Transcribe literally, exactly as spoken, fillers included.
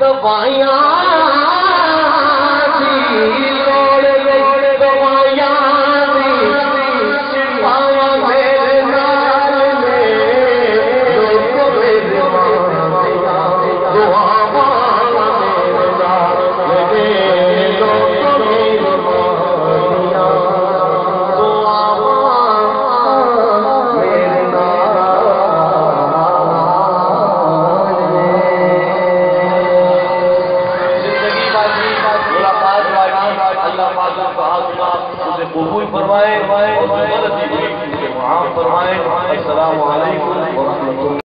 दवाइयां दी लोड़ नहीं, दवाइयां दी आया मेरे नाल ने लोग मेरे मांदिया दुआ मांगा मेरे नाल ने लोग मेरे मांदिया दुआ मांगा मेरे नाल। कबूल फरमाए और जो गलती हुई उसे माफ फरमाए। अस्सलामु अलैकुम व रहमतुल्लाह।